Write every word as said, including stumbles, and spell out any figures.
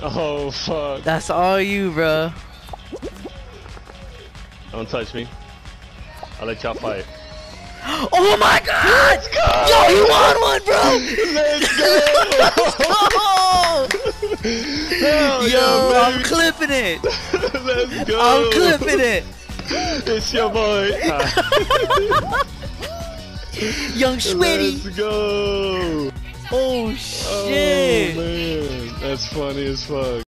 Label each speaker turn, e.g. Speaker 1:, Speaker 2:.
Speaker 1: Oh fuck.
Speaker 2: That's all you, bro.
Speaker 1: Don't touch me. I'll let y'all fight.
Speaker 2: Oh my god!
Speaker 1: Let's go!
Speaker 2: Yo, he won one, bro!
Speaker 1: Let's go! Hell
Speaker 2: Yo,
Speaker 1: yeah,
Speaker 2: I'm
Speaker 1: baby.
Speaker 2: clipping it!
Speaker 1: Let's go!
Speaker 2: I'm clipping it!
Speaker 1: It's your boy.
Speaker 2: Young Schmitty!
Speaker 1: Let's go!
Speaker 2: Oh
Speaker 1: Oh
Speaker 2: shit!
Speaker 1: man, that's funny as fuck.